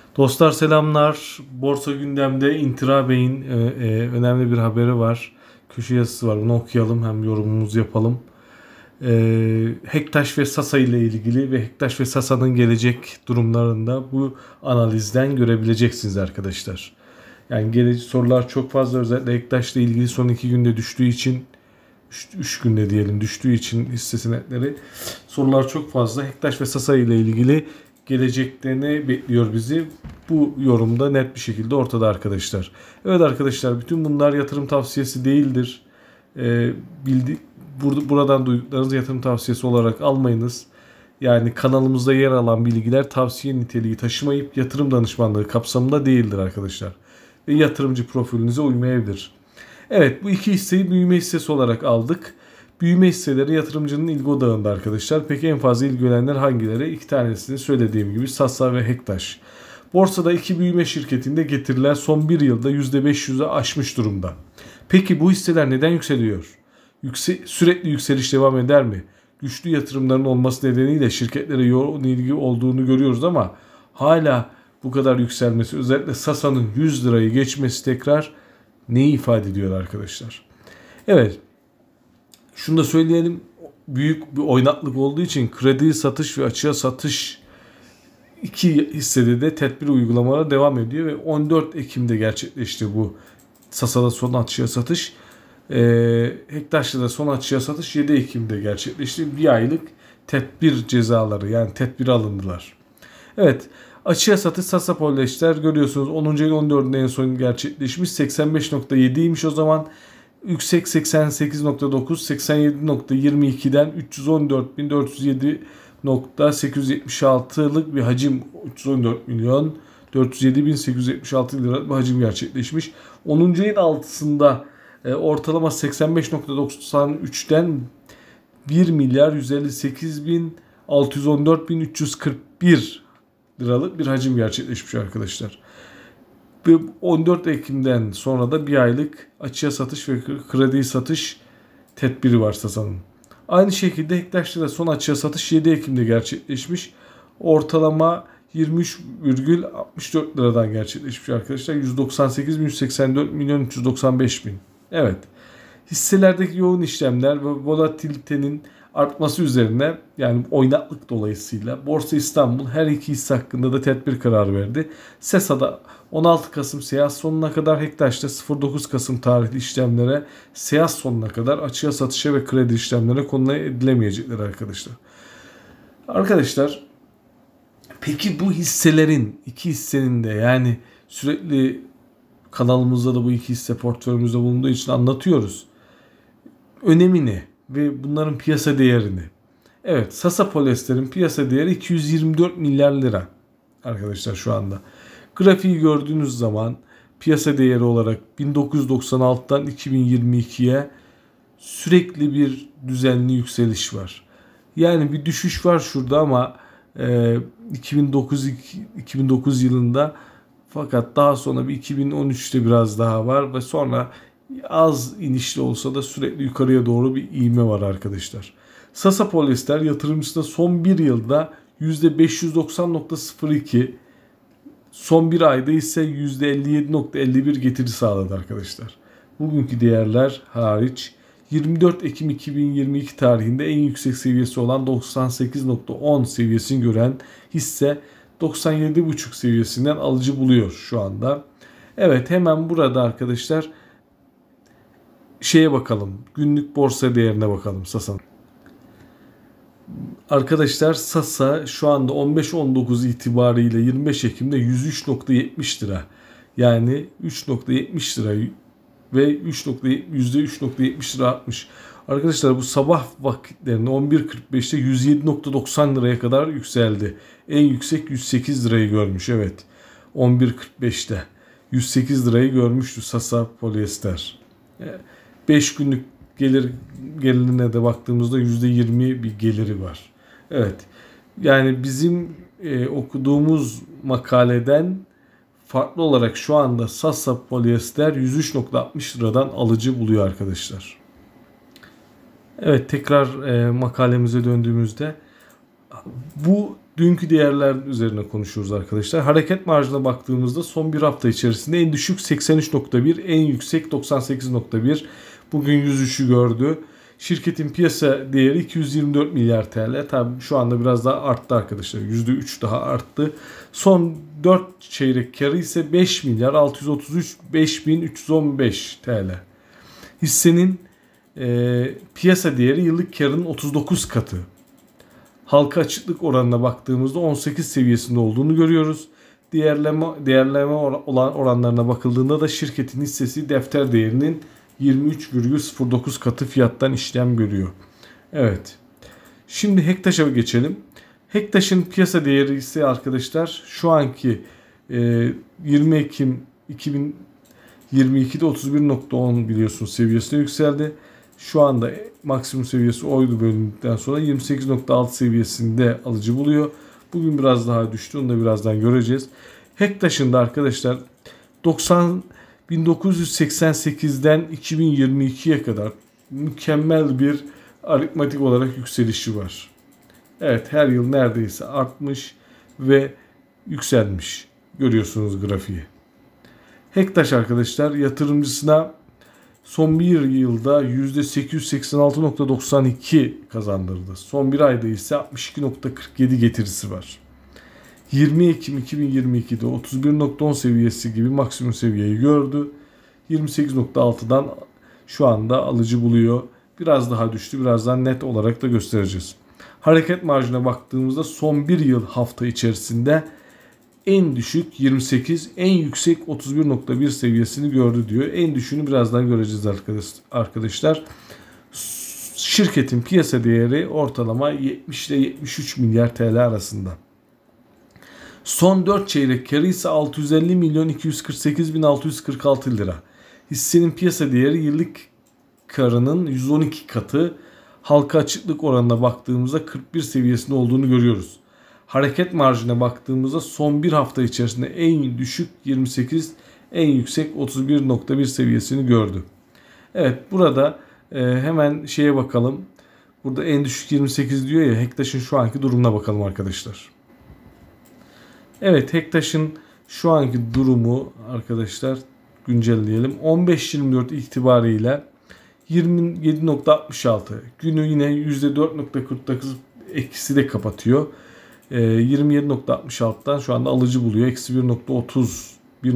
Dostlar selamlar. Borsa gündemde Intira Bey'in önemli bir haberi var. Köşe yazısı var. Bunu okuyalım hem yorumumuzu yapalım. Hektaş ve Sasa ile ilgili ve Hektaş ve Sasa'nın gelecek durumlarında bu analizden görebileceksiniz arkadaşlar. Yani gelecek sorular çok fazla, özellikle Hektaş ile ilgili son 2 günde düştüğü için 3 günde diyelim düştüğü için hisse senetleri sorular çok fazla. Hektaş ve Sasa ile ilgili gelecekte ne bekliyor bizi? Bu yorumda net bir şekilde ortada arkadaşlar. Evet arkadaşlar, bütün bunlar yatırım tavsiyesi değildir. Ee, buradan duyduklarınızı yatırım tavsiyesi olarak almayınız. Yani kanalımızda yer alan bilgiler tavsiye niteliği taşımayıp yatırım danışmanlığı kapsamında değildir arkadaşlar. Ve yatırımcı profilinize uymayabilir. Evet, bu iki hisseyi büyüme hissesi olarak aldık. Büyüme hisseleri yatırımcının ilgi odağında arkadaşlar. Peki en fazla ilgilenenler hangileri? İki tanesini söylediğim gibi Sasa ve Hektaş. Borsada iki büyüme şirketinde getiriler son bir yılda %500'ü aşmış durumda. Peki bu hisseler neden yükseliyor? Sürekli yükseliş devam eder mi? Güçlü yatırımların olması nedeniyle şirketlere yoğun ilgi olduğunu görüyoruz ama hala bu kadar yükselmesi, özellikle Sasa'nın 100 lirayı geçmesi tekrar neyi ifade ediyor arkadaşlar? Evet, şunu da söyleyelim. Büyük bir oynaklık olduğu için kredi satış ve açığa satış iki hissede de tedbir uygulamaları devam ediyor ve 14 Ekim'de gerçekleşti bu Sasa'da son açığa satış. Hektaş'ta da son açığa satış 7 Ekim'de gerçekleşti. Bir aylık tedbir cezaları, yani tedbir alındılar. Evet, açığa satış Sasa Polyester görüyorsunuz 10. ayın 14'ünde en son gerçekleşmiş, 85.7'ymiş o zaman. Yüksek 88.9, 87.22'den 314.407.876'lık bir hacim, 314 milyon 407.876 lira bir hacim gerçekleşmiş. 10. ayın 6'sında ortalama 85.93'ten 1 milyar 158.614.341 liralık bir hacim gerçekleşmiş arkadaşlar. 14 Ekim'den sonra da bir aylık açığa satış ve kredi satış tedbiri var Sasa'nın. Aynı şekilde Hektaş'ta da son açığa satış 7 Ekim'de gerçekleşmiş. Ortalama 23,64 liradan gerçekleşmiş arkadaşlar. 198.184 milyon 395 bin. Evet. Hisselerdeki yoğun işlemler ve volatilitenin artması üzerine, yani oynaklık dolayısıyla Borsa İstanbul her iki hisse hakkında da tedbir kararı verdi. SESA'da 16 Kasım seans sonuna kadar, Hektaş'ta 09 Kasım tarihli işlemlere seans sonuna kadar açığa satışa ve kredi işlemlerine konu edilemeyecekler arkadaşlar. Arkadaşlar, peki bu hisselerin, iki hissenin de, yani sürekli kanalımızda da bu iki hisse portföyümüzde bulunduğu için anlatıyoruz, önemini ve bunların piyasa değerini. Evet, Sasa Polyester'in piyasa değeri 224 milyar lira arkadaşlar şu anda. Grafiği gördüğünüz zaman piyasa değeri olarak 1996'dan 2022'ye sürekli bir düzenli yükseliş var. Yani bir düşüş var şurada ama 2009 yılında, fakat daha sonra bir 2013'te biraz daha var ve sonra az inişli olsa da sürekli yukarıya doğru bir ivme var arkadaşlar. Sasa Polyester yatırımcısına son bir yılda %590.02, son bir ayda ise %57.51 getiri sağladı arkadaşlar. Bugünkü değerler hariç 24 Ekim 2022 tarihinde en yüksek seviyesi olan 98.10 seviyesini gören hisse 97.5 seviyesinden alıcı buluyor şu anda. Evet, hemen burada arkadaşlar şeye bakalım. Günlük borsa değerine bakalım Sasa'nın. Arkadaşlar, Sasa şu anda 15-19 itibariyle 25 Ekim'de 103.70 lira. Yani 3.70 lira ve %3.70 lira artmış. Arkadaşlar, bu sabah vakitlerinde 11.45'te 107.90 liraya kadar yükseldi. En yüksek 108 lirayı görmüş. Evet, 11.45'te 108 lirayı görmüştü Sasa Polyester. 5 günlük gelirine de baktığımızda %20 bir geliri var. Evet. Yani bizim okuduğumuz makaleden farklı olarak şu anda Sasa Polyester 103.60 liradan alıcı buluyor arkadaşlar. Evet, tekrar makalemize döndüğümüzde bu dünkü değerler üzerine konuşuyoruz arkadaşlar. Hareket marjına baktığımızda son bir hafta içerisinde en düşük 83.1, en yüksek 98.1. Bugün 103'ü gördü. Şirketin piyasa değeri 224 milyar TL. Tabii şu anda biraz daha arttı arkadaşlar. %3 daha arttı. Son 4 çeyrek karı ise 5 milyar 633 5315 TL. Hissenin piyasa değeri yıllık karının 39 katı. Halka açıklık oranına baktığımızda 18 seviyesinde olduğunu görüyoruz. Değerleme olan oranlarına bakıldığında da şirketin hissesi defter değerinin 23,09 katı fiyattan işlem görüyor. Evet. Şimdi Hektaş'a geçelim. Hektaş'ın piyasa değeri ise arkadaşlar şu anki 20 Ekim 2022'de 31.10 biliyorsunuz seviyesine yükseldi. Şu anda maksimum seviyesi oydu bölündükten sonra 28.6 seviyesinde alıcı buluyor. Bugün biraz daha düştü. Onu da birazdan göreceğiz. Hektaş'ın da arkadaşlar 1988'den 2022'ye kadar mükemmel bir aritmatik olarak yükselişi var. Evet, her yıl neredeyse artmış ve yükselmiş. Görüyorsunuz grafiği. Hektaş arkadaşlar yatırımcısına son bir yılda %886.92 kazandırdı. Son bir ayda ise 62.47 getirisi var. 20 Ekim 2022'de 31.10 seviyesi gibi maksimum seviyeyi gördü. 28.6'dan şu anda alıcı buluyor. Biraz daha düştü. Birazdan net olarak da göstereceğiz. Hareket marjına baktığımızda son bir yıl hafta içerisinde en düşük 28, en yüksek 31.1 seviyesini gördü diyor. En düşüğünü birazdan göreceğiz arkadaşlar. Şirketin piyasa değeri ortalama 70 ile 73 milyar TL arasında. Son 4 çeyrek karı ise 650 milyon 248 bin 646 lira. Hissenin piyasa değeri yıllık karının 112 katı. Halka açıklık oranına baktığımızda 41 seviyesinde olduğunu görüyoruz. Hareket marjına baktığımızda son bir hafta içerisinde en düşük 28, en yüksek 31.1 seviyesini gördü. Evet, burada hemen şeye bakalım. Burada en düşük 28 diyor ya, Hektaş'ın şu anki durumuna bakalım arkadaşlar. Evet, Hektaş'ın şu anki durumu arkadaşlar güncelleyelim. 15.24 itibariyle 27.66. Günü yine %4.49 eksi de kapatıyor. 27.66'dan şu anda alıcı buluyor. Eksi 1.30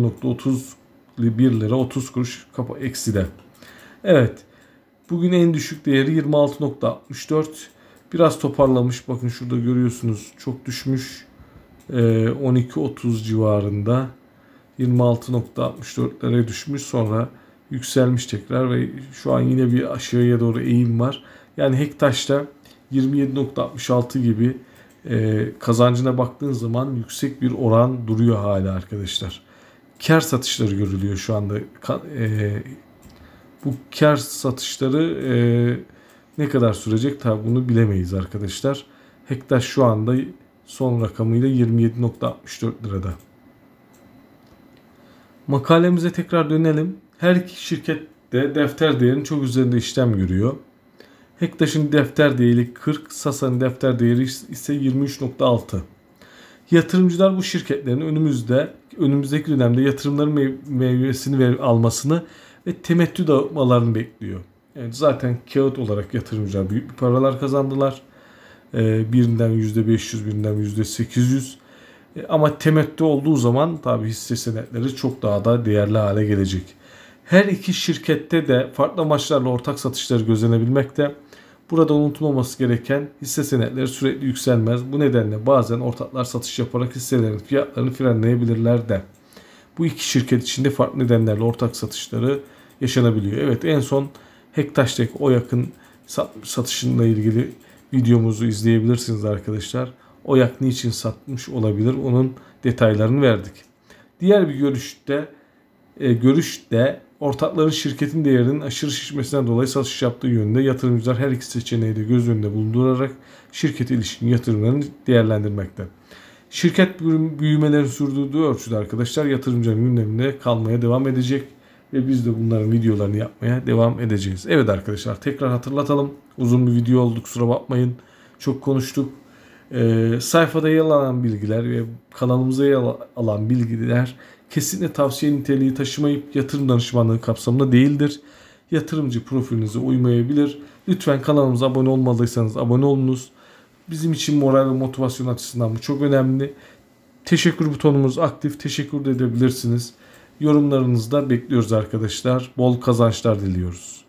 1 lira 30 kuruş eksi de. Evet. Bugün en düşük değeri 26.64. Biraz toparlamış. Bakın şurada görüyorsunuz. Çok düşmüş. 12.30 civarında 26.64'lere düşmüş, sonra yükselmiş tekrar ve şu an yine bir aşağıya doğru eğim var. Yani Hektaş'ta 27.66 gibi kazancına baktığın zaman yüksek bir oran duruyor hala arkadaşlar. Kar satışları görülüyor şu anda. Bu kar satışları ne kadar sürecek tabi bunu bilemeyiz arkadaşlar. Hektaş şu anda son rakamıyla 27.64 lirada. Makalemize tekrar dönelim. Her iki şirket de defter değerinin çok üzerinde işlem görüyor. Hektaş'ın defter değeri 40, Sasa'nın defter değeri ise 23.6. Yatırımcılar bu şirketlerin önümüzdeki dönemde yatırımların meyvesini almasını ve temettü dağıtmalarını bekliyor. Yani zaten kağıt olarak yatırımcılar büyük bir paralar kazandılar. Birinden %500, birinden %800. Ama temettü olduğu zaman tabii hisse senetleri çok daha da değerli hale gelecek. Her iki şirkette de farklı amaçlarla ortak satışları gözlenebilmekte. Burada unutulmaması gereken, hisse senetleri sürekli yükselmez. Bu nedenle bazen ortaklar satış yaparak hisselerin fiyatlarını frenleyebilirler de. Bu iki şirket içinde farklı nedenlerle ortak satışları yaşanabiliyor. Evet, en son Hektaş'taki OYAK'ın satışıyla ilgili videomuzu izleyebilirsiniz arkadaşlar. OYAK niçin satmış olabilir, onun detaylarını verdik. Diğer bir görüşte ortakların şirketin değerinin aşırı şişmesinden dolayı satış yaptığı yönünde. Yatırımcılar her iki seçeneği de göz önünde bulundurarak şirkete ilişkin yatırımlarını değerlendirmekte. Şirket büyümelerini sürdürdüğü ölçüde arkadaşlar yatırımcıların gündeminde kalmaya devam edecek ve biz de bunların videolarını yapmaya devam edeceğiz. Evet arkadaşlar, tekrar hatırlatalım. Uzun bir video oldu, kusura bakmayın. Çok konuştuk. Sayfada yer alan bilgiler ve kanalımıza yer alan bilgiler kesinlikle tavsiye niteliği taşımayıp yatırım danışmanlığı kapsamında değildir. Yatırımcı profilinize uymayabilir. Lütfen kanalımıza abone olmadıysanız abone olunuz. Bizim için moral ve motivasyon açısından bu çok önemli. Teşekkür butonumuz aktif. Teşekkür edebilirsiniz. Yorumlarınızı da bekliyoruz arkadaşlar. Bol kazançlar diliyoruz.